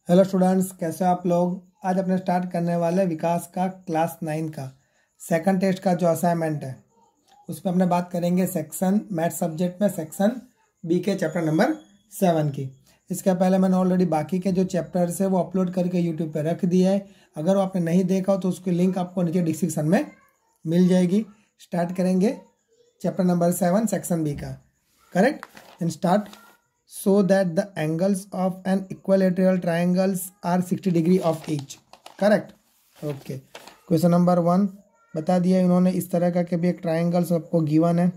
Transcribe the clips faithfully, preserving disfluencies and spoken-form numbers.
Hello students, कैसे हो आप लोग। आज अपने स्टार्ट करने वाले विकास का क्लास नाइन का सेकंड टेस्ट का जो असाइनमेंट है उसमें अपने बात करेंगे सेक्शन मैथ सब्जेक्ट में सेक्शन बी के चैप्टर नंबर सेवन की। इसके पहले मैंने ऑलरेडी बाकी के जो चैप्टर्स है वो अपलोड करके यूट्यूब पे रख दिया है। अगर वो आपने नहीं देखा हो तो उसकी लिंक आपको नीचे डिस्क्रिप्शन में मिल जाएगी। स्टार्ट करेंगे chapter number seven section B का। Correct, and start. So that the angles of an equilateral triangles are sixty degree of each. Correct. Okay. Question number one बता दिया इन्होंने इस तरह का कि भी एक ट्राइंगल सबको गिवन है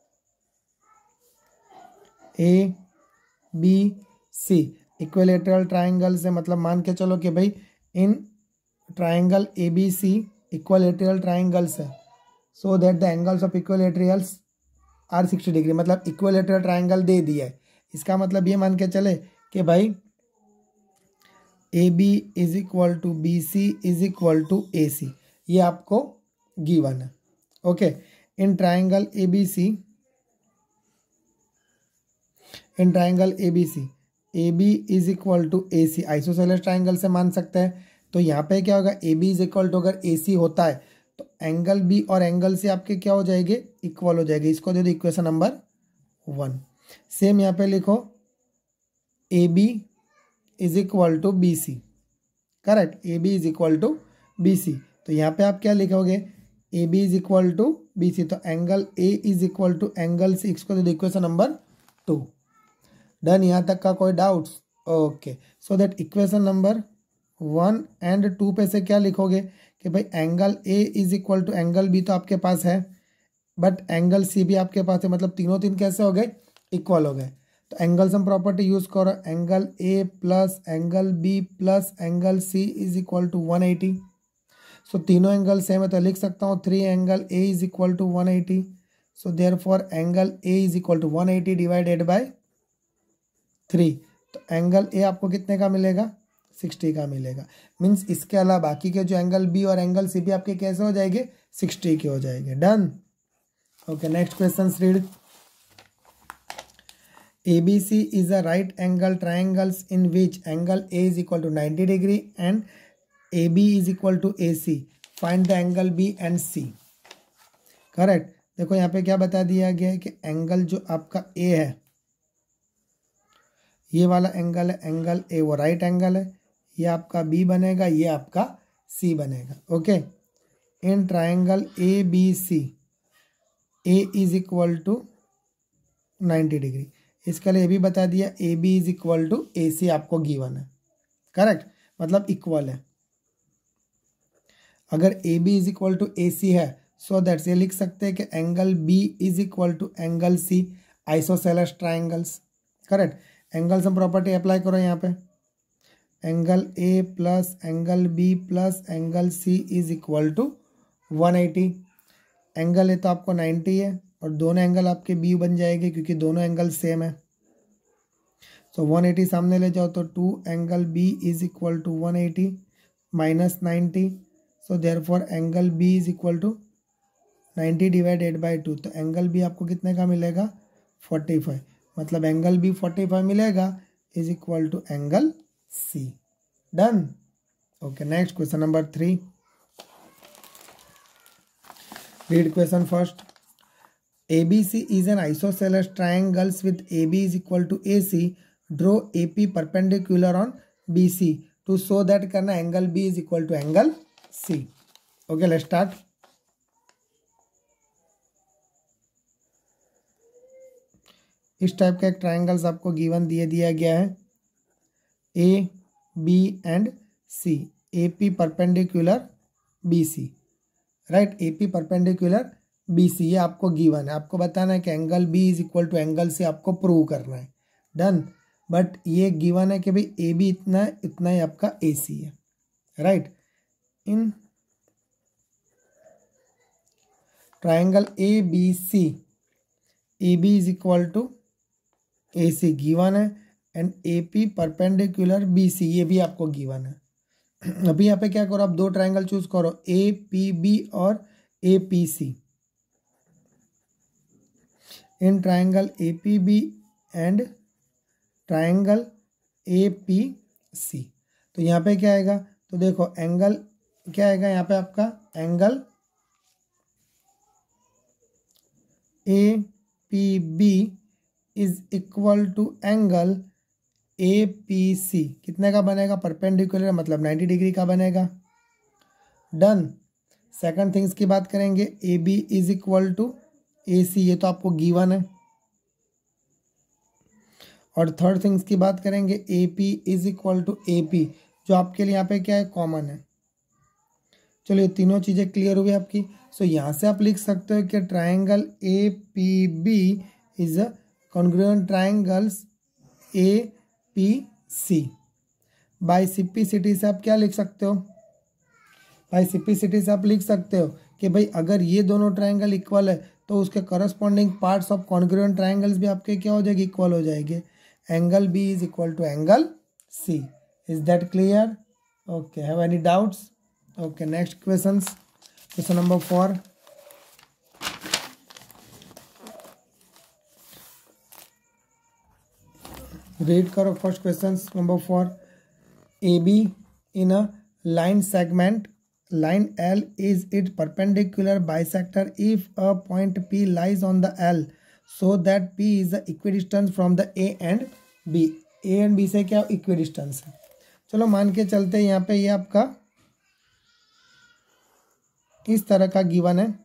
A B C. Equilateral triangle से मतलब मान के चलो कि भाई in triangle A B C equilateral triangles है। So that the angles of equilaterals are sixty degree, मतलब इक्विलेटरल ट्राइंगल दे दिया है। इसका मतलब ये मान के चले कि भाई A B is equal to B C is equal to A C, ये आपको गिवन है। Okay, in triangle A B C in triangle A B C A B is equal to A C isosceles triangle से मान सकते हैं। तो यहाँ पे क्या होगा, A B is equal to अगर ए सी होता है तो एंगल बी और एंगल सी आपके क्या हो जाएंगे, इक्वल हो जाएंगे। इसको दे दो इक्वेशन नंबर वन। सेम यहाँ पे लिखो A B is equal to B C. Correct, A B is equal to B C. तो यहाँ पे आप क्या लिखोगे, A B is equal to B C. तो angle A is equal to angle C, इसको दे इक्वेशन नंबर टू। डन, यहाँ तक का कोई doubts? Okay, so that equation number one and two पे से क्या लिखोगे कि भाई angle A is equal to angle B तो आपके पास है, बट एंगल सी भी आपके पास है, मतलब तीनों तीन कैसे हो गए, इक्वल हो गए। तो एंगल सम प्रॉपर्टी यूज करो, angle A plus angle B plus angle C is equal to one eighty. So तीनों एंगल सेम है तो लिख सकता हूँ three angle A is equal to one eighty. So therefore angle A is equal to one eighty divided by three. तो angle A आपको कितने का मिलेगा, सिक्सटी का मिलेगा। मीन्स इसके अलावा बाकी के जो एंगल बी और एंगल सी भी आपके कैसे हो जाएंगे, सिक्सटी के हो जाएंगे। Done. Okay, next question read. A B C is a right angle triangles in which angle A is equal to ninety degree and A B is equal to A C. Find the angle B and C. Correct. देखो यहाँ पे क्या बता दिया गया है कि angle जो आपका A है, ये वाला एंगल है, एंगल A वो राइट एंगल है, ये आपका B बनेगा, ये आपका C बनेगा। Okay, in triangle A B C A is equal to ninety degree. इसके लिए भी बता दिया A B is equal to A C आपको गिवन है। करेक्ट, मतलब इक्वल है। अगर A B is equal to A C है सो दैट्स ये लिख सकते हैं कि angle B is equal to angle C isosceles triangles. Correct, angle sum property apply करो यहाँ पे, angle A plus angle B plus angle C is equal to one eighty. Angle A तो आपको नाइन्टी है और दोनों एंगल आपके B बन जाएंगे क्योंकि दोनों एंगल सेम है। सो वन एटी सामने ले जाओ तो two angle B is equal to one eighty minus ninety. So therefore angle B is equal to ninety divided by two. तो एंगल बी आपको कितने का मिलेगा, फोर्टी फाइव। मतलब एंगल बी फोर्टी फाइव मिलेगा is equal to angle C. Done. Okay, next question number three. Read question first. A B C is an isosceles triangles with A B is equal to A C. Draw A P perpendicular on B C to show that करना angle B is equal to angle C. Okay, let's start. इस type का एक triangles आपको given दिए दिया गया है A, B and C. A P perpendicular B C. Right, A P perpendicular B C ये आपको गिवन है। आपको बताना है कि angle B is equal to angle से आपको प्रूव करना है। डन। बट ये गिवन है कि भाई ए बी इतना है, इतना ही आपका ए सी है। Right, in triangle A B C A B is equal to A C given है and A P perpendicular B C ये भी आपको गिवन है। अभी यहाँ पे क्या करो, आप दो ट्राइंगल चूज करो, ए पी बी और A P C. in triangle A P B and triangle A P C. तो यहाँ पे क्या आएगा, तो देखो एंगल क्या आएगा यहाँ पे आपका, angle A P B is equal to angle A P C कितने का बनेगा, परपेंडिकुलर मतलब नाइन्टी डिग्री का बनेगा। डन। सेकंड थिंग्स की बात करेंगे, A B is equal to A C, ये तो आपको गिवन है। और थर्ड थिंग्स की बात करेंगे, A P is equal to A P, जो आपके लिए यहाँ पे क्या है, कॉमन है। चलो ये तीनों चीज़ें क्लियर हुई आपकी। सो so, यहाँ से आप लिख सकते हो कि triangle A P B is a congruent triangles A P C. By simplicity से आप क्या लिख सकते हो, बाय सिम्प्लिसिटी से आप लिख सकते हो कि भाई अगर ये दोनों ट्राइंगल इक्वल है तो उसके corresponding parts of congruent triangles भी आपके क्या हो जाएगी, इक्वल हो जाएंगे। Angle B is equal to angle C. Is that clear? Okay, have any doubts? Okay, next questions. Question number four. Read करो first question number four. A B in a line segment line L is its perpendicular bisector if a point P lies on the L so that P is the equidistant from the A and B। A and B से क्या equidistance है। चलो मान के चलते हैं यहाँ पे ये आपका इस तरह का गिवन है।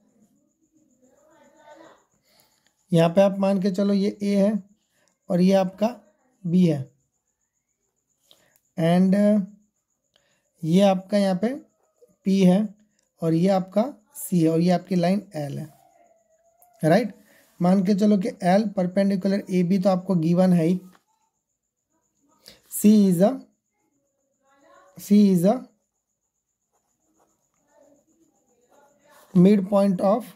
यहाँ पे आप मान के चलो ये A है और ये आपका B है एंड ये आपका यहाँ पे P है और ये आपका C है और ये आपकी लाइन L है, राइट। मान के चलो कि L परपेंडिकुलर ए बी तो आपको गिवन है ही। C is a C is a mid point of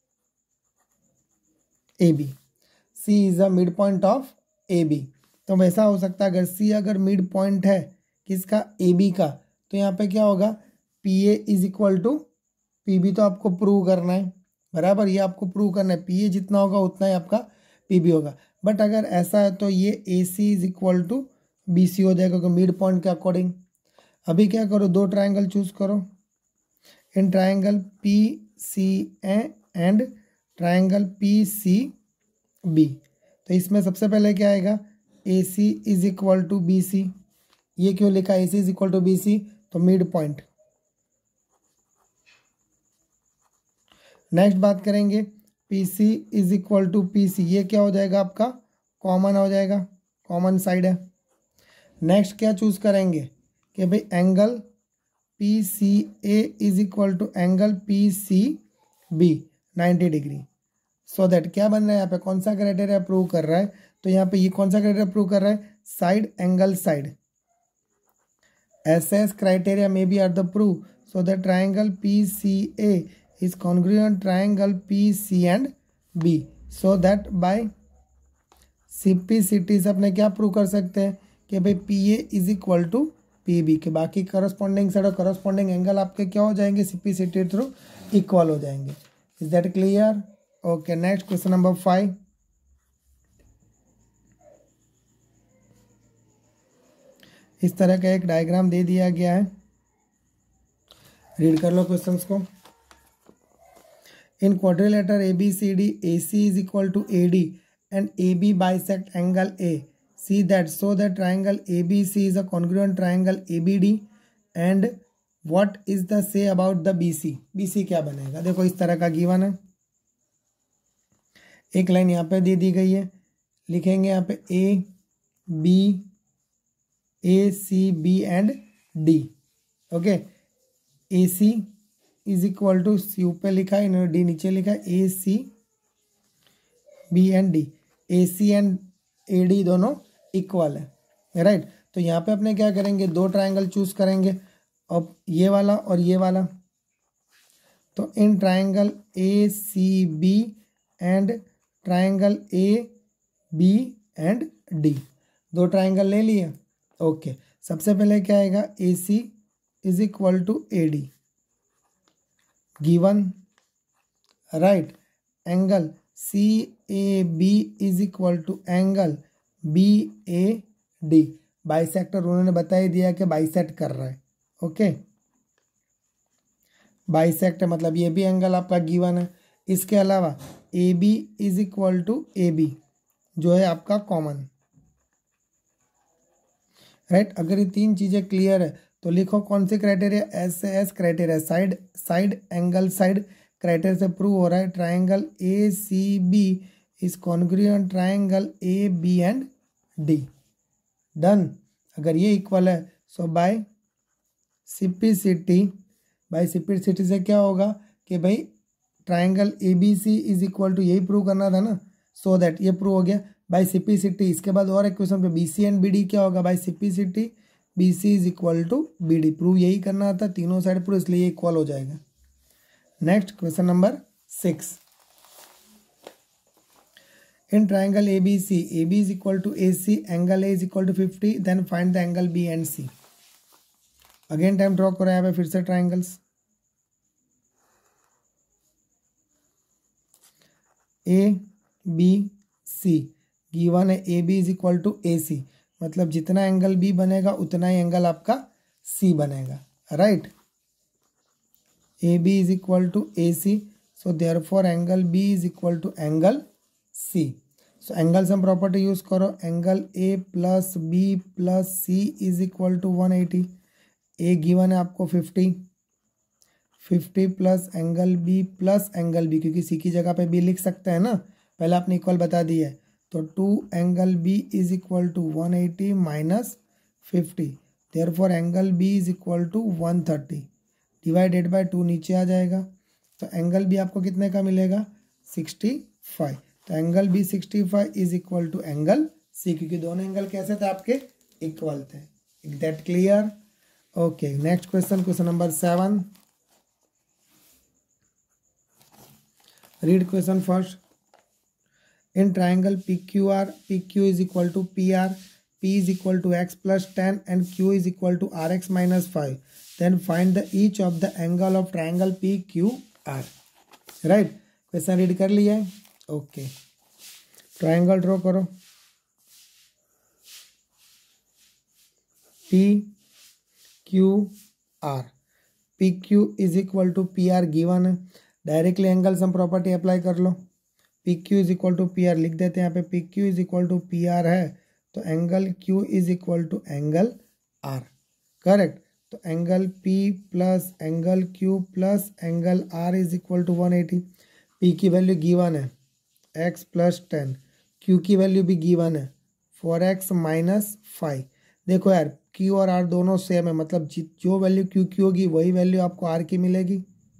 A B. C is a mid point of A B. तो वैसा हो सकता है अगर C अगर मिड पॉइंट है किसका, ए बी का, तो यहाँ पे क्या होगा, P A is equal to P B. तो आपको प्रूव करना है, बराबर, ये आपको प्रूव करना है। पी ए जितना होगा उतना ही आपका पी बी होगा। बट अगर ऐसा है तो ये A C is equal to B C हो जाएगा क्योंकि मिड पॉइंट के अकॉर्डिंग। अभी क्या करो, दो ट्राइंगल चूज करो। In triangle P C A and triangle P C B. तो इसमें सबसे पहले क्या आएगा, A C is equal to B C. ये क्यों लिखा A C is equal to B C, तो मिड पॉइंट। नेक्स्ट बात करेंगे P C is equal to P C. ये क्या हो जाएगा आपका, कॉमन हो जाएगा, कॉमन साइड है। नेक्स्ट क्या चूज करेंगे कि भाई angle P C A is equal to angle P C B ninety degree. So that क्या बन रहा है यहाँ पे, कौन सा क्राइटेरिया प्रूव कर रहा है, तो यहाँ पे ये कौन सा क्राइटेरिया प्रूव कर रहा है, side angle side. S S criteria may be at the proof so the triangle P C A is congruent triangle P C and B so that by simplicity से अपने क्या प्रूव कर सकते हैं कि भाई P A is equal to P B के बाकी करस्पॉन्डिंग साइड और करस्पॉन्डिंग एंगल आपके क्या हो जाएंगे, सिम्प्लिसिटी थ्रू इक्वल हो जाएंगे। Is that clear? Okay, next question number five. इस तरह का एक डायग्राम दे दिया गया है, रीड कर लो क्वेश्चंस को। In quadrilateral A B C D A C is equal to A D and A B bisect angle A C that so that triangle A B C is a congruent triangle A B D and what is the say about the B C. B C क्या बनेगा, देखो इस तरह का given है। एक line यहाँ पे दे दी गई है, लिखेंगे यहाँ पे A B A C B and D. Okay, A C is equal to C ऊपर लिखा है, इन्होंने डी नीचे लिखा है, A C B and D. A C and A D दोनों इक्वल है, राइट। तो यहाँ पे अपने क्या करेंगे, दो ट्राइंगल चूज करेंगे, अब ये वाला और ये वाला। तो in triangle A C B and triangle A B and D, दो ट्राइंगल ले लिए। Okay okay. सबसे पहले क्या आएगा, A C is equal to A D given, right. Angle C A B is equal to angle B A D. Bisector उन्होंने बता ही दिया कि बाइसेक्ट कर रहा है। ओके, बाइसेक्ट मतलब ये भी एंगल आपका गिवन है। इसके अलावा A B is equal to A B जो है आपका कॉमन, राइट। अगर ये तीन चीजें क्लियर है तो लिखो कौन सी क्राइटेरिया, एस से S criteria, side side angle side criteria से प्रूव हो रहा है triangle A C B is congruent triangle A B and D. Done. अगर ये इक्वल है so by simplicity, by simplicity से क्या होगा कि भाई triangle A B C is equal to, यही प्रूव करना था ना, सो दैट ये प्रूव हो गया बाय सिम्प्लिसिटी। इसके बाद और एक क्वेश्चन पे B C and B D क्या होगा, by simplicity B C is equal to B D, prove यही करना था, तीनों साइड प्रूव, इसलिए ये इक्वल हो जाएगा। Next question number six, in triangle A B C, A B is equal to A C, angle A is equal to fifty, then find the angle B and C. Again time draw करो यहाँ पे फिर से triangles A B C given है, A B is equal to A C, मतलब जितना angle B बनेगा उतना ही एंगल आपका C बनेगा, right. A B is equal to A C, so therefore angle B is equal to angle C. So angle sum property use करो, angle A plus B plus C is equal to one eighty. A given है आपको fifty, fifty plus angle B plus angle B, क्योंकि C की जगह पे B लिख सकते हैं ना, पहले आपने इक्वल बता दिया है, तो two angle B is equal to one eighty minus fifty, therefore angle B is equal to one thirty, divided by two नीचे आ जाएगा, तो एंगल बी आपको कितने का मिलेगा, सिक्सटी फाइव। तो angle B sixty five is equal to angle C, क्योंकि दोनों एंगल कैसे थे आपके, इक्वल थे। That clear? Okay, next question, question number seven. Read question first. In triangle P Q R, P Q is equal to P R, P is equal to X plus ten and Q is equal to R X minus five, then find the each of the angle of triangle P Q R. Right, question read कर लिया है। Okay, triangle draw करो, P Q R, P Q is equal to P R given है, directly angle sum property apply कर लो, P Q is equal to P R लिख देते हैं यहाँ पे, P Q is equal to P R है तो angle Q is equal to angle R, correct. तो angle P plus angle Q plus angle R is equal to one eighty. P की value given है X plus ten, Q की value भी given है four X minus five. देखो यार, Q और are दोनों सेम है, मतलब जो वैल्यू क्यू की होगी वही वैल्यू आपको आर की मिलेगी,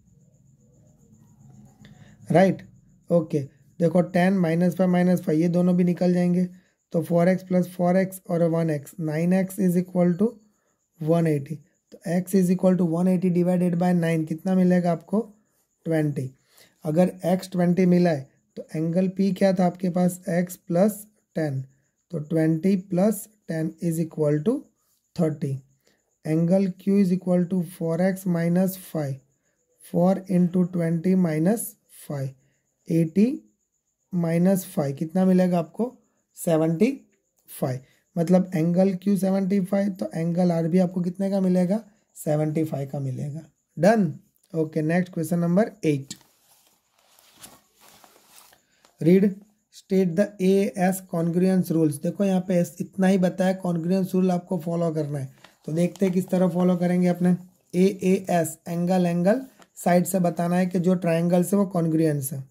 राइट। ओके, देखो ten minus five minus five ये दोनों भी निकल जाएंगे, तो four X plus four X और one X, nine X is equal to one eighty. तो X is equal to one eighty divided by nine कितना मिलेगा आपको, ट्वेंटी। अगर एक्स ट्वेंटी मिला है तो एंगल पी क्या था आपके पास, एक्स प्लस टेन, तो twenty plus ten is equal to thirty. Angle Q is equal to four X minus five, four into twenty minus five, eighty minus five कितना मिलेगा आपको, सेवेंटी फाइव। मतलब angle Q seventy five, तो angle R भी आपको कितने का मिलेगा, सेवेंटी फाइव का मिलेगा। Done. Okay, next question number eight. Read state the A S congruence rules. देखो यहाँ पे इतना ही बताया, कॉन्ग्रुएंस रूल आपको फॉलो करना है, तो देखते हैं किस तरह फॉलो करेंगे अपने। A A S angle angle side से बताना है कि जो ट्राइंगल से वो कॉन्ग्रुएंस है।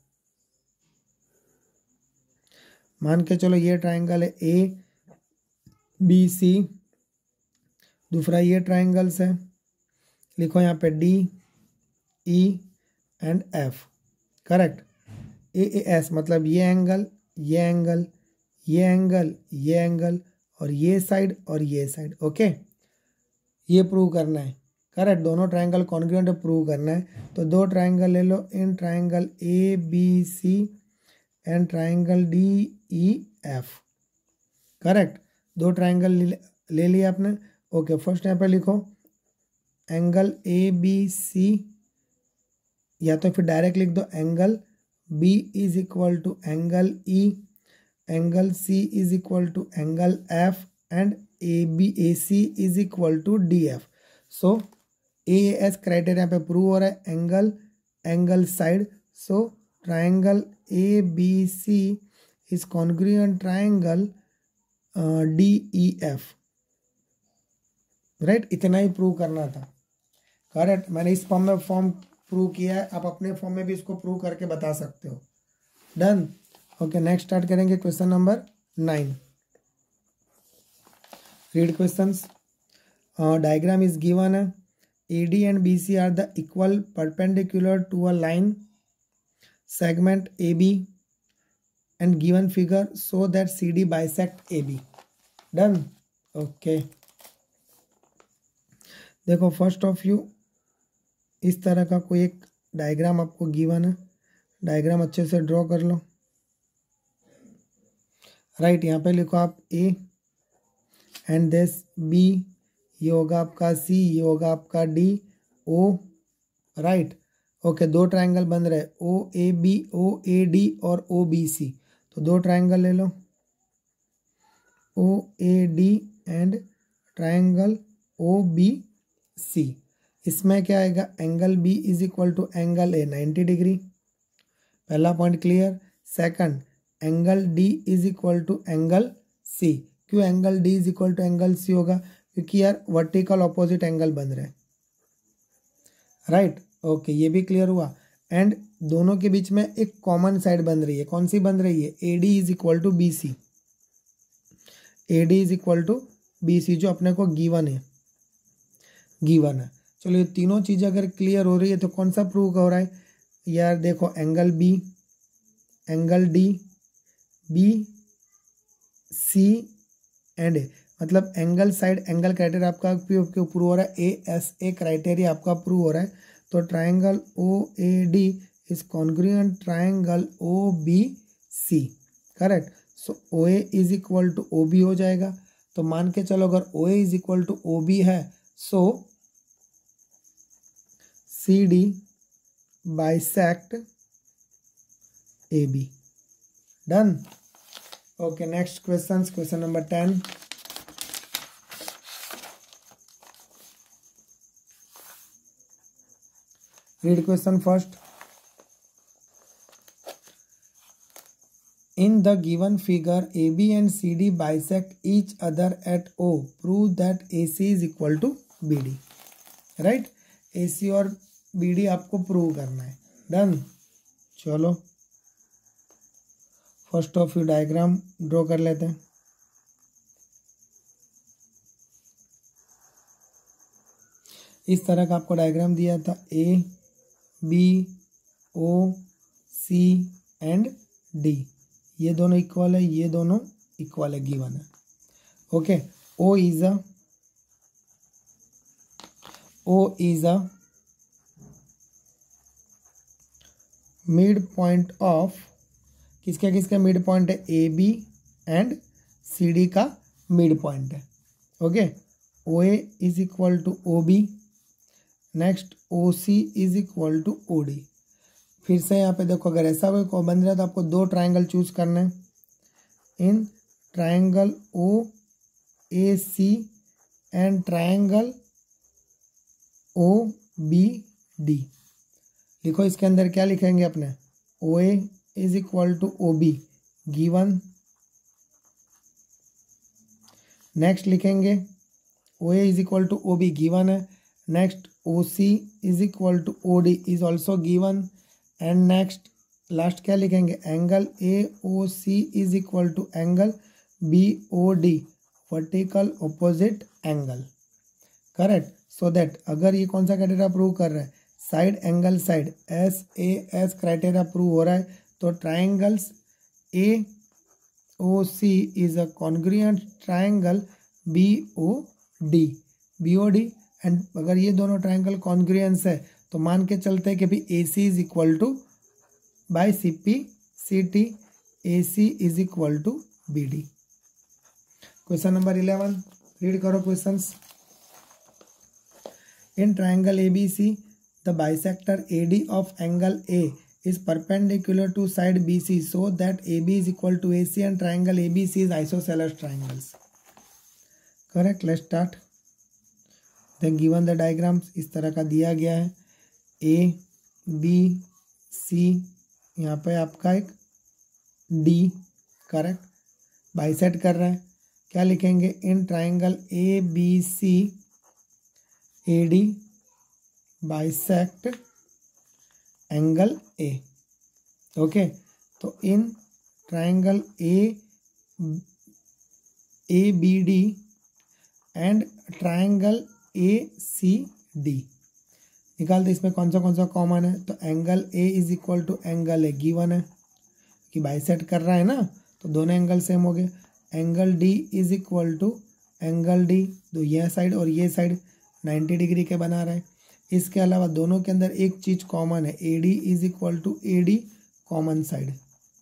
मान के चलो ये ट्राइंगल है ए बी सी, दूसरा ये ट्राइंगल्स है, लिखो यहाँ पे D E and F, correct. A A S मतलब ये एंगल, ये एंगल, ये एंगल, ये एंगल और ये साइड और ये साइड, ओके। ये प्रूव करना है, करेक्ट। दोनों ट्राइंगल कॉन्ग्रुएंट प्रूव करना है, तो दो ट्राइंगल ले लो, in triangle A B C and triangle D E F, correct. दो ट्राइंगल ले लिया आपने। ओके, फर्स्ट यहाँ पे लिखो एंगल ए बी सी, या तो फिर डायरेक्ट लिख दो angle B is equal to angle E, angle C is equal to angle F and A B A C is equal to D F. So A S criteria पे prove हो रहा है. Angle angle side. So triangle A B C is congruent triangle D E F. Right, इतना ही prove करना था. Correct. मैंने इस फॉर्म में फॉर्म प्रूव किया है. आप अपने फॉर्म में भी इसको प्रूव करके बता सकते हो. डन. ओके, नेक्स्ट स्टार्ट करेंगे question number nine. Read questions. Diagram is given है. A D and B C are the equal perpendicular to a line segment A B and given figure so that C D bisect A B. Done. Okay. देखो first of you इस तरह का कोई एक diagram आपको given है. Diagram अच्छे से ड्रॉ कर लो. राइट, यहाँ पे लिखो आप A एंड दिस B. ये होगा आपका सी, ये होगा आपका डी, ओ. राइट. ओके, दो ट्रायंगल बन रहे ओ ए बी, ओ ए डी और ओ बी सी. तो दो ट्रायंगल ले लो, O A D and triangle O B C. इसमें क्या आएगा? Angle B is equal to angle A ninety degree. पहला point clear. Second, angle D is equal to angle C. क्यों angle D is equal to angle C होगा? क्योंकि यार vertical opposite angle बन रहे हैं. राइट. ओके, ये भी क्लियर हुआ. एंड दोनों के बीच में एक कॉमन साइड बन रही है. कौन सी बन रही है? A D is equal to B C. A D is equal to B C जो अपने को गिवन है गिवन है चलो, ये तीनों चीज़ें अगर क्लियर हो रही है तो कौन सा प्रूव हो रहा है? यार देखो, angle B, angle D, B C and A. मतलब एंगल साइड एंगल क्राइटेरिया आपका प्रूव हो रहा है. ए एस ए क्राइटेरिया आपका प्रूव हो रहा है. तो triangle O A D is congruent triangle O B C. Correct. So O A is equal to O B हो जाएगा. तो मान के चलो अगर O A is equal to O B है, so C D bisect A B. Done. Okay, next question. Question number ten. Read question first. In the given figure, A B and C D bisect each other at O. Prove that A C is equal to B D. Right? A C और B D आपको prove करना है. Done. चलो first of you diagram draw कर लेते हैं. इस तरह का आपको डायग्राम दिया था. A B O C and D. ये दोनों इक्वल है, ये दोनों इक्वल है, गिवन है. Okay. O is a O is a mid point of, किसका किसका मिड पॉइंट है? A B and C D का मिड पॉइंट है. Okay. O A is equal to O B. Next O C is equal to O D. फिर से यहाँ पे देखो, अगर ऐसा कोई बन रहा है तो आपको दो ट्राइंगल चूज करना है. In triangle O A C and triangle O B D. लिखो इसके अंदर क्या लिखेंगे अपने? O A is equal to O B given. Next लिखेंगे O A is equal to O B given है. Next O C is equal to O D is also given. and next last क्या लिखेंगे? Angle A O C is equal to angle B O D vertical opposite angle. Correct. So that अगर ये कौन सा criteria prove कर रहा है? Side angle side S A S criteria prove हो रहा है. तो triangles A O C is a congruent triangle B O D B O D. And अगर ये दोनों ट्राइंगल कॉन्ग्रुएंस है तो मान के चलते हैं कि भी A C is equal to by C P C T. A C is equal to B D. Question number eleven. Read करो questions. In triangle A B C the bisector A D of angle A is perpendicular to side B C so that A B is equal to A C and triangle A B C is isosceles triangles. Correct, let's start. Then given the diagrams, इस तरह का दिया गया है, A B सी, यहाँ पे आपका एक डी, करेक्ट, बाइसेक्ट कर रहा है। क्या लिखेंगे, in triangle A B C A D bisect angle A. Okay, तो in triangle A A B D and triangle A C D निकालते, इसमें कौन सा कौन सा कॉमन है। तो angle A is equal to angle A given है कि बाइसेक्ट कर रहा है ना, तो दोनों एंगल सेम हो गए। Angle D is equal to angle D, तो यह साइड और ये साइड नाइन्टी डिग्री के बना रहा है। इसके अलावा दोनों के अंदर एक चीज कॉमन है, A D is equal to A D common side,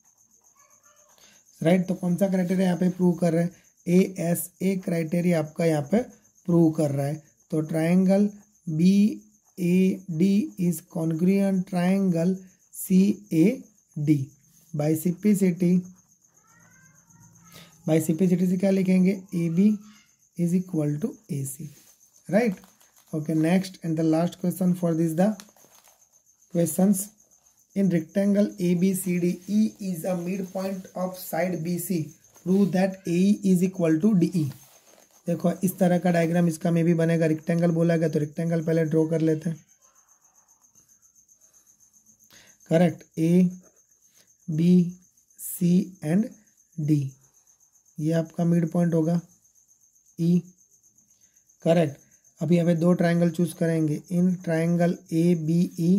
right. तो कौन सा क्राइटेरिया यहाँ पे प्रूव कर रहा है, ए एस ए क्राइटेरिया आपका यहाँ पे प्रूव कर रहा है। तो triangle B A D is congruent triangle C A D. By simplicity, by simplicity से क्या लिखेंगे, A B is equal to A C, right. Okay, next and the last question for this the questions. In rectangle A B C D, E is a midpoint of side B C. Prove that A E is equal to D E. देखो इस तरह का diagram इसका में भी बनेगा। Rectangle बोला गया तो रेक्टेंगल पहले ड्रॉ कर लेते हैं। Correct, A B C and D, ये आपका मिड पॉइंट होगा E। करेक्ट, अभी हमें दो ट्राइंगल चूज करेंगे। In triangle A B E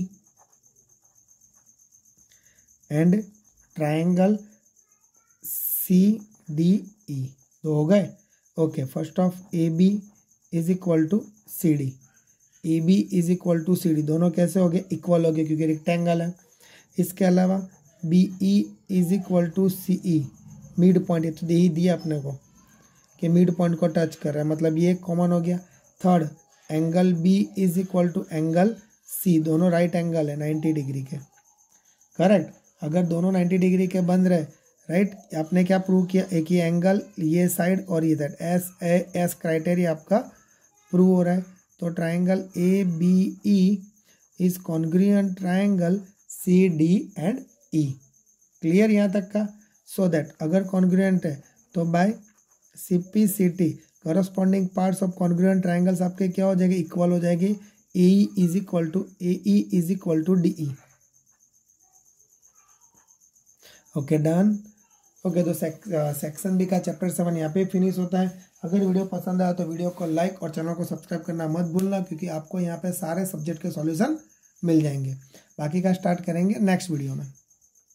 and triangle C D E, दो हो गए। Okay, first of A B is equal to C D, A B is equal to C D, दोनों कैसे हो गए, इक्वल हो गए क्योंकि रेक्टेंगल है। इसके अलावा B E is equal to C E, mid point तो दे ही दिया अपने को कि मिड पॉइंट को टच कर रहा है, मतलब ये कॉमन हो गया। Third, angle B is equal to angle C, दोनों राइट एंगल है नाइन्टी डिग्री के। करेक्ट, अगर दोनों नाइन्टी डिग्री के बन रहे, राइट, आपने क्या प्रूव किया, एक ही एंगल ये साइड और ये side, S A S criteria आपका प्रूव हो रहा है। तो triangle A B E is congruent triangle C D and E. Clear यहाँ तक का। सो दैट अगर कॉन्ग्रुएंट है तो by simplicity corresponding parts of congruent triangles आपके क्या हो जाएगी, इक्वल हो जाएगी। A E is equal to A E is equal to D E. Okay, done. Okay, तो सेक्शन बी का चैप्टर सेवन यहाँ पे फिनिश होता है। अगर वीडियो पसंद आया तो वीडियो को लाइक और चैनल को सब्सक्राइब करना मत भूलना, क्योंकि आपको यहाँ पे सारे सब्जेक्ट के सॉल्यूशन मिल जाएंगे। बाकी का स्टार्ट करेंगे नेक्स्ट वीडियो में।